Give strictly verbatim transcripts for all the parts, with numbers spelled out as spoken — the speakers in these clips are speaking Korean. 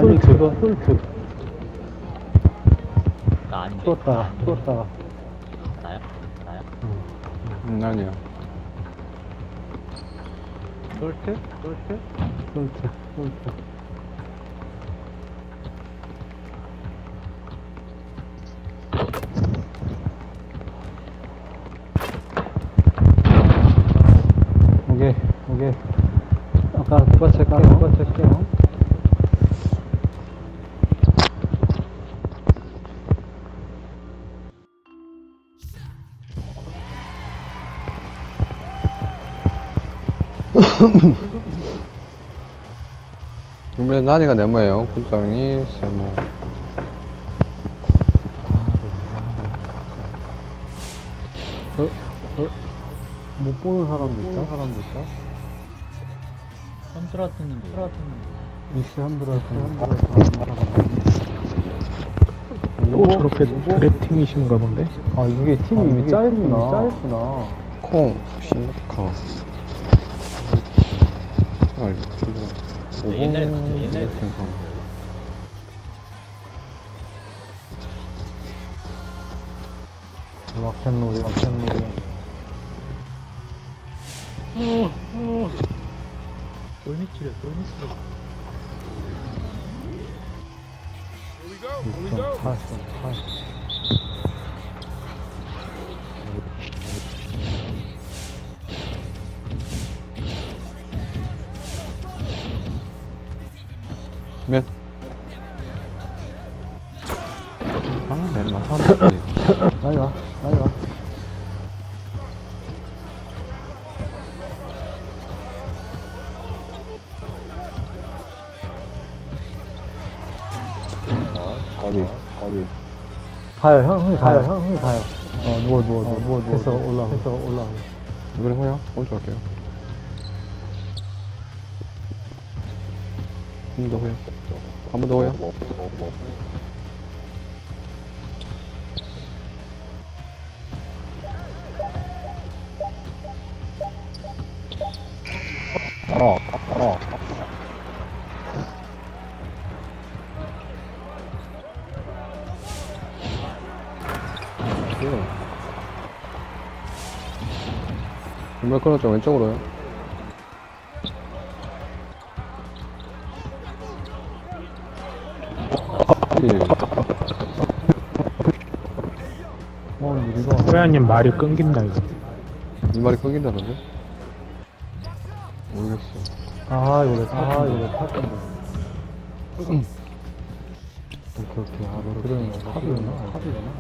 아니 그거 홀트 나 아닌데. 뚫었다가 뚫었다가 나야? 나야? 음, 아니야. 홀트? 홀트? 홀트 홀트 오케이 오케이 아까 똑같이 할게요 똑같이 할게요 그러면 나니가 네모예요. 굴상이 세모. 어? 어? 못 보는 사람도 있다? 사람도 있다? 선트라트는데. 미스 한드라스 또 저렇게 그래팅이신가 본데? 아 이게 팀이 아, 이미 이게 짜였구나 팀이 짜였구나 콩, 싱커. 알, 오공, 옛날에 봤어요, 옛날에 생선. 락앤롤이 락앤롤이 돌밑치래, 돌밑치래. 육 점 팔 점 팔 몇? 아, 맨 마사지. 빨리 와 빨리 와 어디? 어디? 가요 형 형이 가요 형 형이 가요 어 누워 누워 누워 누워 누워 해서 올라가 해서 올라가 이번에 호야? 오른쪽 할게요. 한 번 더 호야. 한 번 더 호야. 어, 어. 정말 끊었죠. 왼쪽으로요. 어 우리가 호야님 말이 끊긴다 이거. 이 말이 끊긴다던데? 모르겠어. 아 이거 아 이거 탈 건데 오케이 오케이 아너 그러면 탑이구나 탑이구나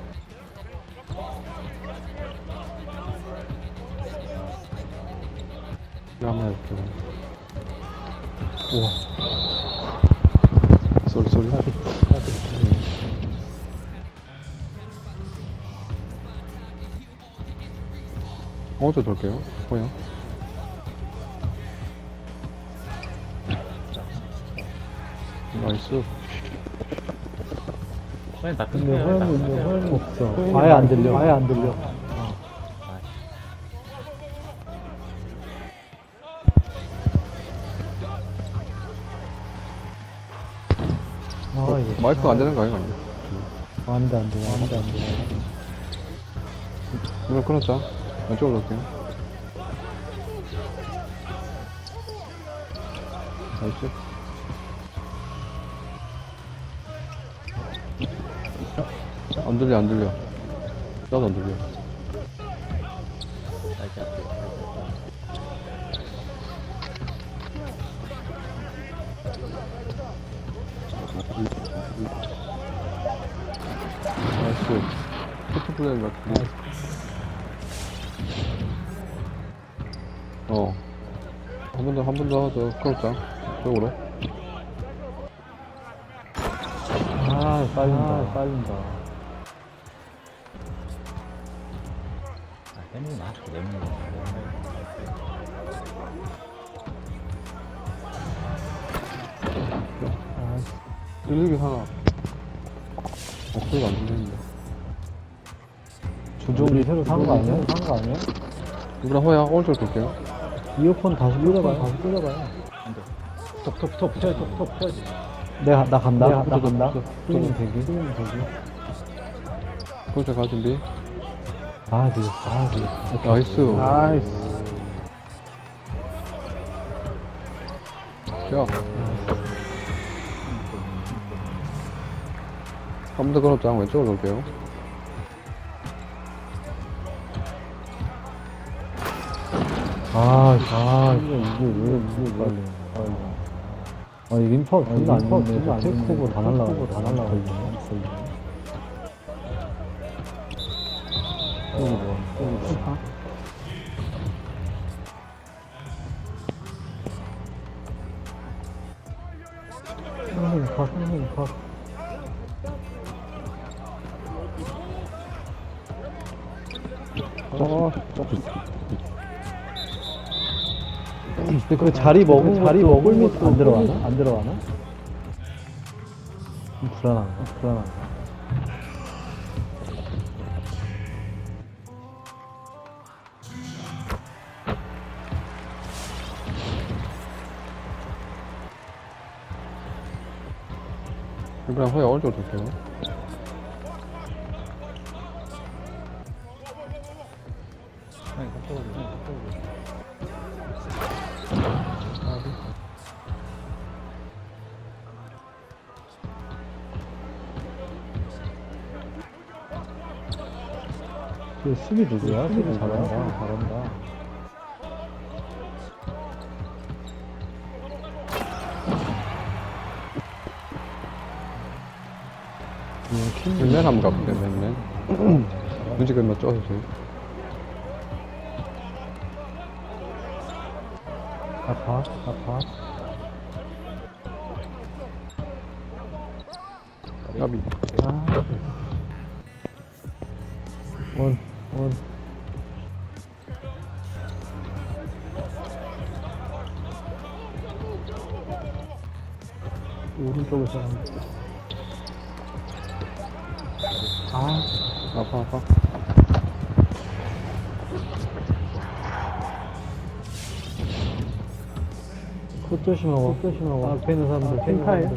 한번 해볼게요. 우와. 소리, 소리. 어저 돌게요. 뭐야? 나이스. 호연 나 근데 끊겨요. 호연이 나 뭐 끊겨요. 호연이 없어 아예 안 들려 아예 안 들려 아 이거 마이크가 안 되는 거 아닌가? 안돼 안돼 안돼 안돼 이걸 끊었자. 왼쪽으로 갈게요. 나이스. 안 들려, 안 들려. 나도 안 들려. 나이스, 나이스. 나이스. 포트 플레이 같은데. 어. 한 번 더, 한 번 더, 더 끌었자. 쪽으로. 아 빨린다 빨린다 아, 때문에 나 자꾸 내는 거. 아 일일이 하나. 목소리가 안 들리는데. 조종이 새로 산 거 아니야? 산 거 아니야? 이번에 호야, 오른쪽 돌게요. 이어폰 다시 꽂아봐요 다시 꽂아봐요 안돼 붙어 붙어 붙어야지 붙어 붙어야지 내가, 나 간다. 내가 나 간다. 줬어. 뛰면 되기. 뛰면 되기. 콜자 갈 준비. 아, 되겠어. 아, 되겠어. 나이스. 나이스. 야. 한 번 더 걸었장 왼쪽으로 놓을게요. 아, 아, 이게, 이게 왜, 이게 빨리. 빨리. 아, 이 림퍼 존나 안 좋네. 테이크오버 다 날라가고, 다 날라가고. 여기 뭐, 여기 뭐. 선생님 컷, 선생님 컷. 어, 근데 그 자리 먹은 자리 먹을 밑 안 들어가나? 안 들어가나? 좀 불안한가? 불안한가? 그냥 후에 어느 쪽으로 둘게요. 형이 그쪽으로 형이 그쪽으로 그 수비 누구야? 수비 잘한다. 잘한다. 맨맨 한번 가볼게요, 맨맨. 눈치 그만 쪄주세요. 아파, 아파. 까비. 아. 원, 원. 오른쪽에서 한 아, 아파, 아파. 콧 조심하고, 콧 조심하고. 앞에 있는 사람들, 펜타에.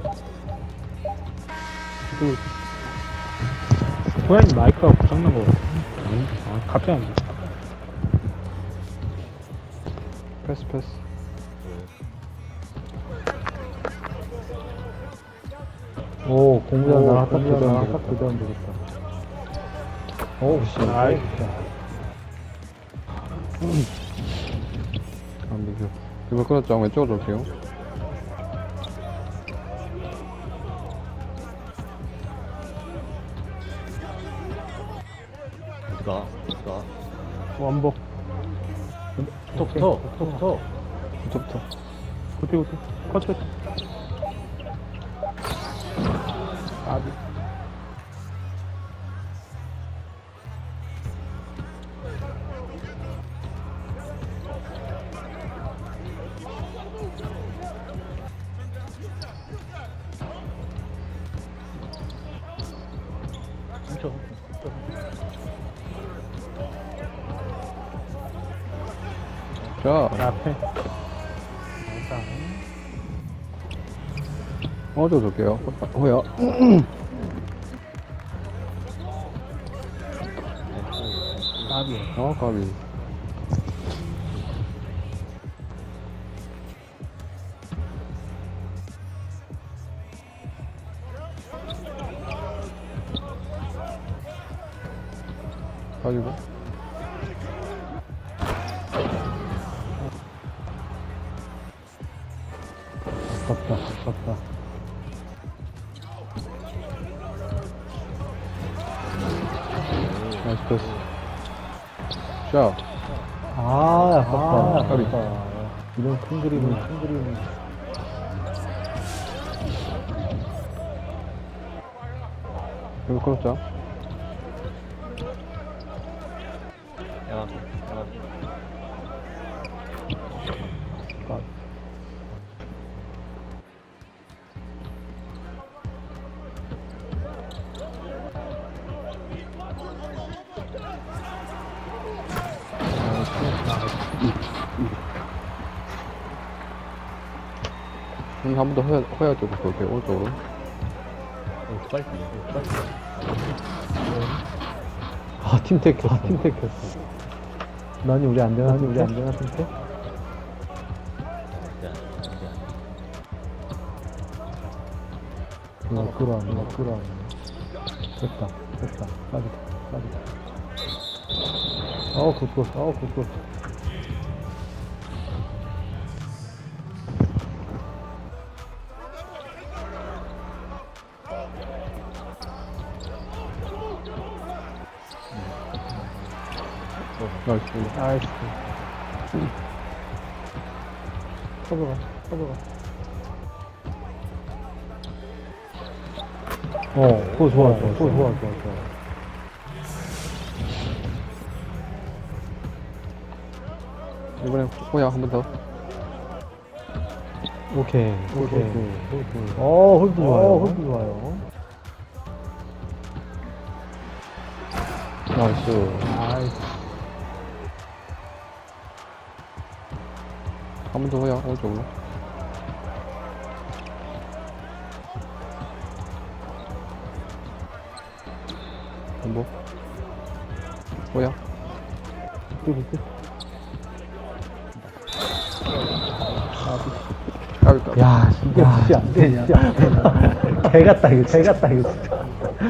고양이 마이크가 고장난 거 같아. 아, 갑자기 안 돼. 패스, 패스. 오, 공부장 오, 나랑 딱 공부장 교대하면 나랑 되겠다. 딱 교대하면 되겠다. 오, 씨. 나이스. 안 되죠. 이거 끊었죠? 왼쪽으로 올게요. 어디가 어디가 원복. 붙어 붙어 붙어 붙어 이쪽부터. 굿대 굿대. 커트 커트. 아비. 훔쳐 자, 앞에. 어느 쪽으로 올게요. 호야. 아비. 어, 까비. 가지고. 아깝다, 아깝다. 나이스 패스. 자, 아, 아깝다. 아, 아깝다. 이런 큰 그림은, 큰 그림은. 이거 끊었죠? 야가 야가 음, 음, 한 번 더 허야, 허야 쪽으로 볼게요, 오른쪽으로. 오, 빨리 뛰어. 오, 빨리 뛰어. 아, 팀택 했어. 팀택 했어. 난이 우리 안전한, 난이 우리 안전한 팀택? 야, 야. 이거 끌어안네, 이거 끌어안네. 됐다, 됐다. 빠지다, 빠지다. 어우, 굿굿, 어우, 굿굿. 나이스. 나이스. 커버가, 커버가. 어, 그거 좋아, 좋아, 그거 좋아, 좋아, 좋아. 이번엔 호야 한 번 더. 오케이, 오케이. 어, 홀드 좋아요. 어, 홀드 좋아요. 나이스. 나이스. 한 번 더 호야, 오른쪽으로. 전복. 호야. 끝, 끝. 까비까. 야, 이게 진짜 안 되냐. 개 같다, 이거. 개 같다, 이거 진짜.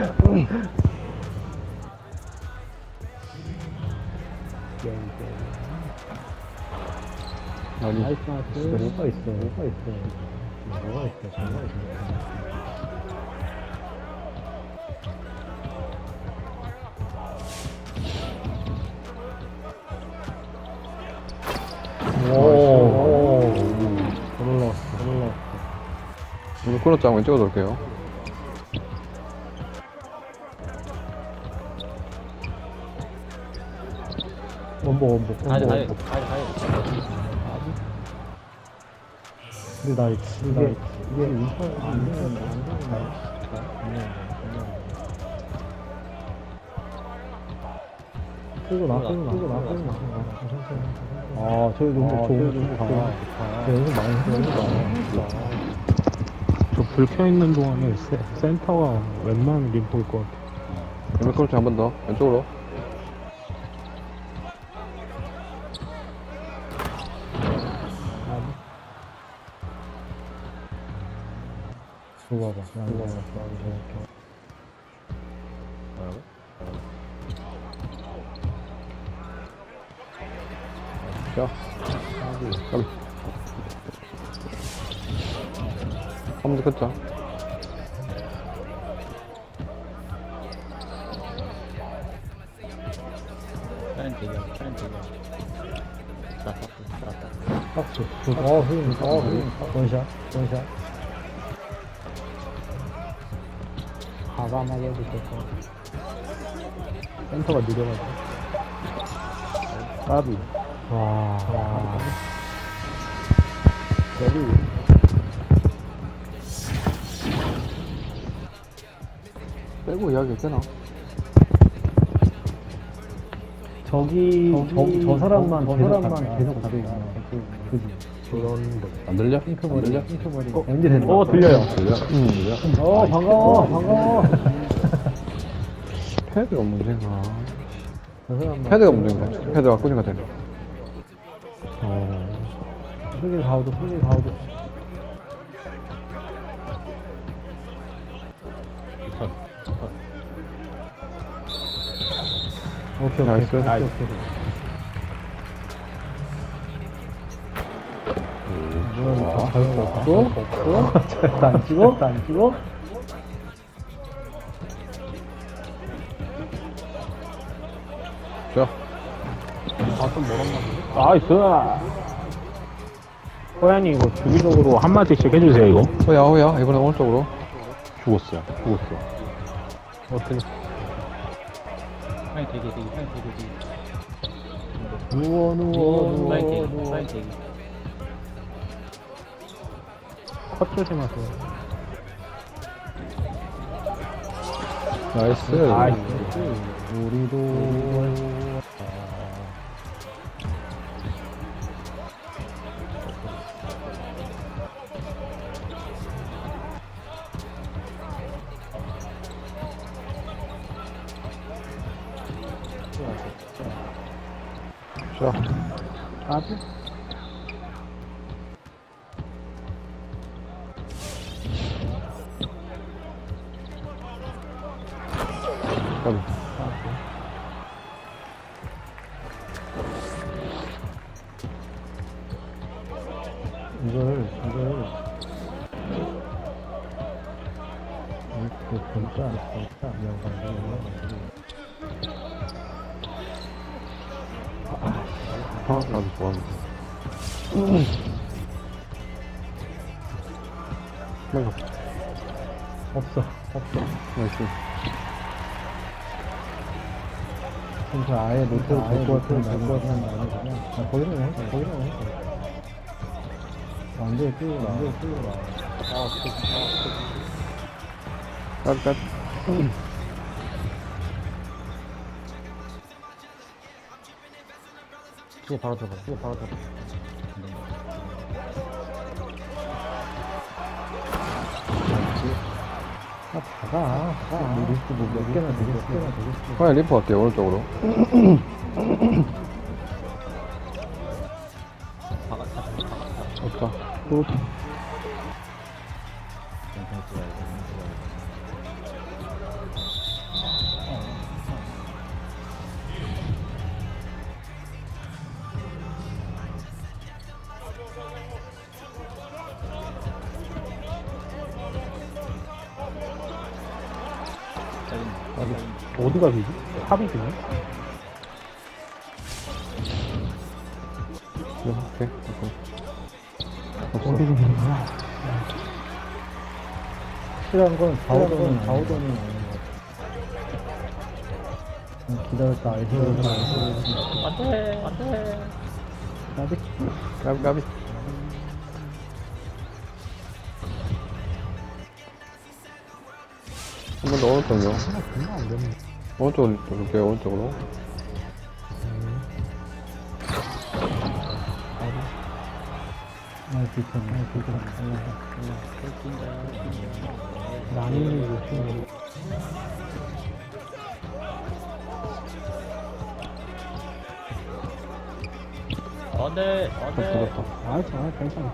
아니. 나이스, 나이스. 뭐가 있어, 뭐가 있어. 뭐가 있어, 뭐가 있어. 오, 오, 더 올라왔어, 더 올라왔어. 이거 끊었자 왼쪽으로 돌게요. 원복, 원복. 가야 돼, 원복, 가야 돼, 원복. 가야 돼, 가야 돼. 근데 나 이게, 이게 인터, 안 되는 거, 안 되는 거. 안 되는 거. 끌고 나, 끌고 나, 끌고 나, 끌고 나. 아, 저기 너무 좋은, 좋다. 연습 많이 했어, 연습 많이 했어. 저 불 켜있는 동안에 세, 센터가 웬만하면 림포일 것 같아. 왼쪽 끊었자 한 번 더. 왼쪽으로. 줘봐봐, 줘봐봐. 뭐라고? 자. 까비. 한 번 더 끊자. 차량 대기하고, 차량 대기하고. 나 탔어, 살았다. 박수. 어, 흐름, 어, 흐름. 원샷, 원샷. 과감하게 해도 될 것 같아. 센터가 느려가지고. 까비. 와, 와. 까비. 빼고 이야기 되나? 저기, 저기, 저 사람만, 저 사람만 계속 가도 그지. 그런 거. 안 들려? 핑크머리, 안 들려? 핑크머리. 엠디 된다. 어, 들려요. 들려? 응, 들려. 어, 반가워, 반가워. 패드가 문제가. 저 사람만. 패드가 문제인가? 패드가 꾸준가 되네. 어. 흑일 가오도, 흑일 가오도. 컷, 컷. 오케이, 오케이. 나이스. 오케이, 나이스. 오케이. 뭐야, 잘못 없어? 나안 찍어? 나안 찍어? 자. 나이스! 호연이 이거 주기적으로 한마디씩 해주세요, 이거. 호야, 호야. 이번엔 오른쪽으로. 죽었어요. 죽었어. 어떻게. 차량 대기, 대기, 차량 대기, 대기. 누워, 누워, 누워, 라인 대기, 누워. 라인 대기. 컷 조심하세요. 나이스. 나이스. 우리도. 자, 아주 까비. 이걸 이걸 이렇게 보니까 보니까 아, 아주 좋아합니다. 내가 없어 없어. 나이스. 그래서 아예 노트를 볼것 같으면 날것 같으면 나는 그냥 아, 거기는 해 거기는 해. 완전히 끌고 나 완전히 끌고 나. 아 까비, 까비. 그거 바로 들어가. 그거 바로 들어가. 아, 가가. 가. 리스트 뭐몇 개나 되겠어. 몇 개나 되겠어. 그냥 리프 갈게요, 오른쪽으로. 박아, 박아, 박아. 좋다. 또 영상 찍어야 돼. 영상 찍어야 돼. 어디, 어디가 비지? 탑이 비네? 네, 오케이. 오케이. 어디 있는 거야? 확실한 건 좌우전이 좌우전이 아닌 것 같아. 그냥 기다렸다 아이솔레이션 아이솔레이션. 안 돼, 안 돼. 나도 까비, 까비. 한 번 더 오른쪽요. 하나 정말 안 되네. 오른쪽으로 돌게요, 오른쪽으로. 아, 불편, 아, 불편. 나님이 요즘 안 돼, 안 돼. 잡았다. 아, 괜찮아, 괜찮아.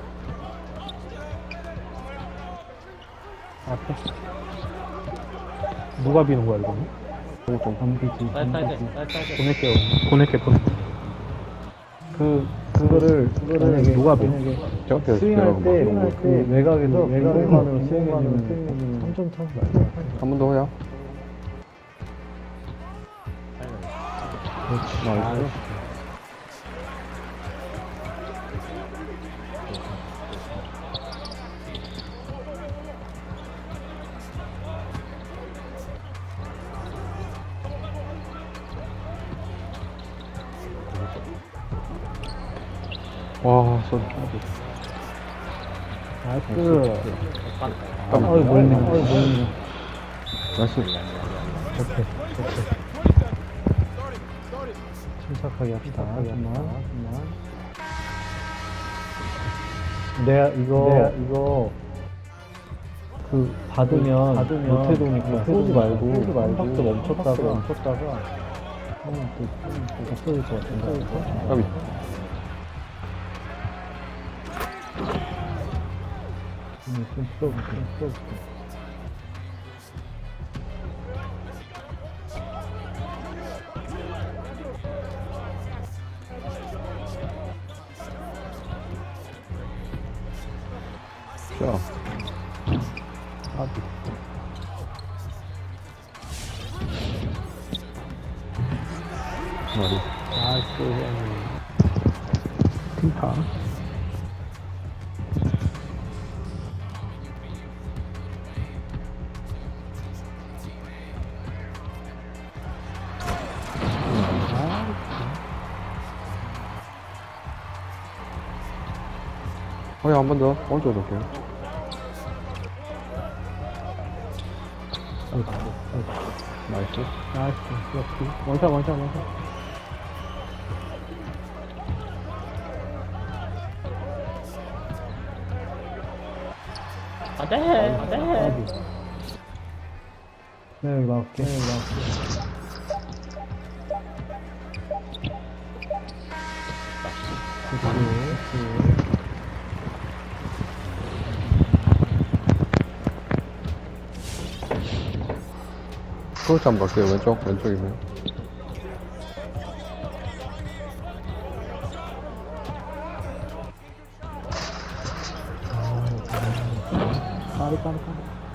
앞에 누가 비는 거야, 이거는? 오른쪽. 밤비지, 사이드, 사이드, 밤비지. 사이드, 사이드. 보낼게요. 보낼게, 보낼게. 그 그거를 그거를 누가 비? 만약에 제가 펴 스윙할 때, 뭐. 그 외곽에서 외곽만으로 스윙해주면 삼 점 차서 나요. 한 번 더 해요. 그렇지. 나이스. 와, 쏘리. 나이스. 아, 어이 멀네. 어이 멀네. 나이스. 오케이. 오케이. 침착하게 합시다. 잠깐만. 잠깐만. 내가 이거 내가 이거 그 받으면 받으면 못해도니까 쏘지 말고 쏘지 말고 박스 멈췄다가 멈췄다가 하면 또 없어질 것 같은데. 까비. 좀 풀어볼게. 좀 풀어볼게. 자, 아비. 머리. 나이스. 팀파. 허야, 한 번 더. 오른쪽으로 올게요. 나이스. 나이스. 역시. 원샷, 원샷, 원샷. 안 돼, 안 돼. 아비. 네, 여기 막을게. 네, 여기 막을게. 크로스 한번 갈게요. 왼쪽, 왼쪽이면. 까리, 까리, 까리.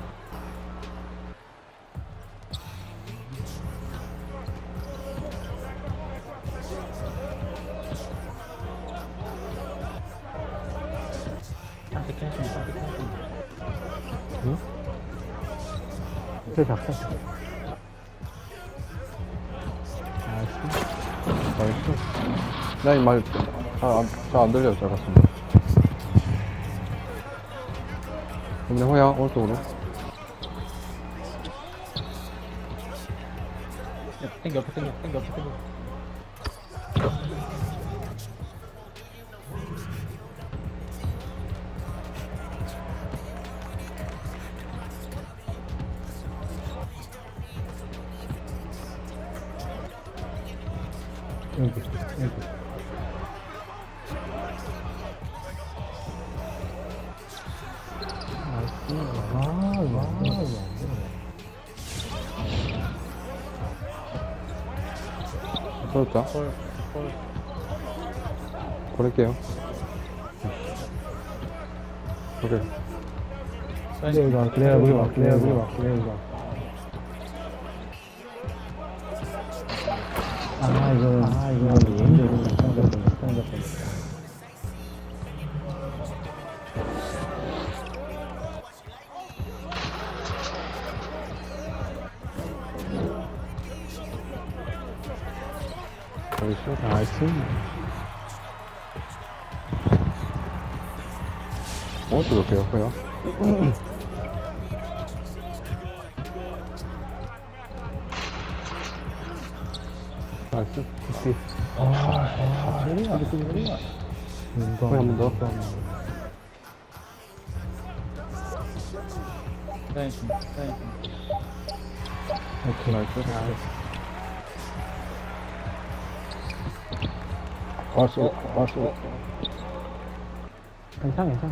상태 캔슬, 상태 캔슬. 응? 이렇게 잡자. 나이스. 라인 말, 잘 안, 잘 안 들려요. 잘 같습니다. 그러면 호야, 오른쪽으로. 옆, 땡겨, 옆에 땡겨, 땡겨, 옆에 땡겨. 여기, 여기. 아, 와, 와, 터졌다. 헐, 헐. 보낼게요. 오케이. 그래가, 그래가, 그래가, 그래가, 그래가, 그래가. 아, 이거는, 아, 이거는 예인적으로 상작권, 상작권. 나이스. 나이스. 오른쪽 갈게요. 호야. 나이스. 굿디. 아, 아, 소리야, 소리야. 호야 한 번 더. 사인 중, 사인 중. 오케이. 나이스. 왔어, 왔어. 괜찮아, 괜찮아.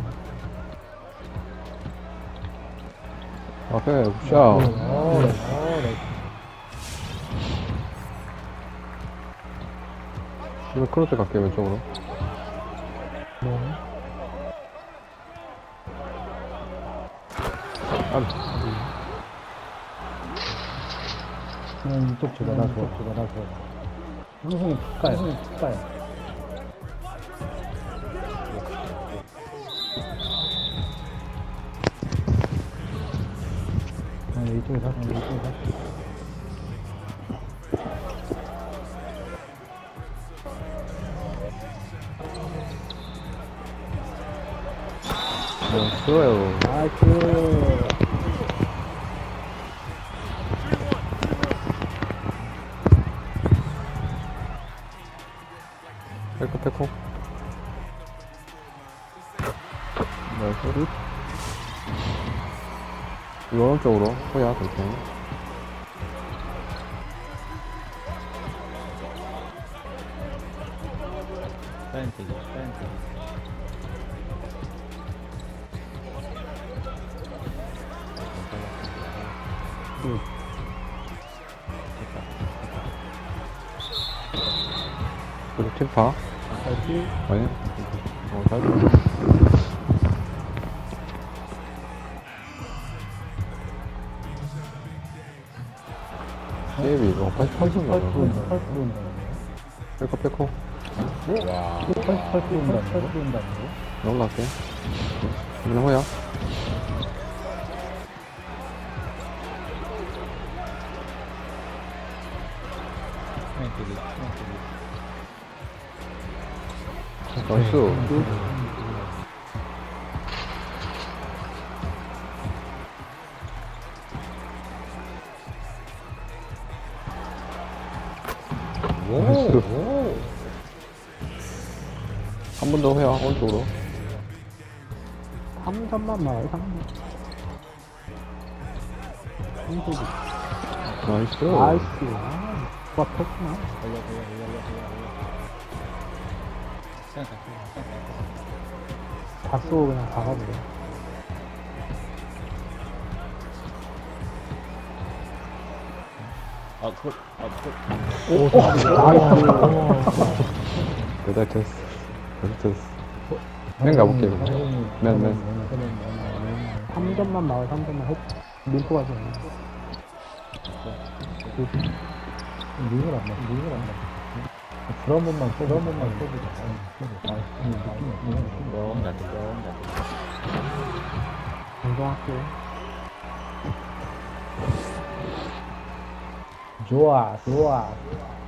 앞에, 굿샷. 어, 네. 이거 크로스 갈게요. 왼쪽으로. 네. 그냥 이쪽 줘봐, 나 줘, 줘봐, 나 줘. 형성이 가까이, 형성이 가까이. 아, 이쪽에 사, 이쪽에 사. 네, 좋아요. 나이스. 페코, 페코. 나이스. 이 오른쪽으로. 호야, 그렇게. 사인 대기, 사인 대기. 응. 그리고 팀파. 다시. 아니. 어, 잘. 게임이 이거 팔십팔 분 팔십팔 분, 나가네. 팔십팔 분 온다는 페코, 페코. 거야? 팔십팔 분 온다는 거? 온다는 거? 넘어갈게. 그러면 호야. 사인 대기, 사인 대기. 나이스. 나이스. 한 번 더 호야, 오른쪽으로. 삼 점만 말해, 삼 점. 나이스. 나이스. 아, 좋았구나. 걸려, 걸려, 걸려, 걸려, 걸려. 그냥 갈게요. 그냥 갈게요. 다 쏘고 그냥 박아버려. 아, 그걸, 아, 그걸. 오, 나이스. 여덟 됐어. 여덟 됐어. 맨 가볼게, 그럼. 맨, 맨. 삼 점만 나와, 삼 점만. 헛. 림프 가지 않나. 링을 안 맞, 링을 안 맞. 불한 번만 써, 불한 번만 써보자. 아, 느낌이, 느낌이, 느낌이. 너무 잘 들려, 너무 잘 들려. 방송할게. 좋아, 좋아.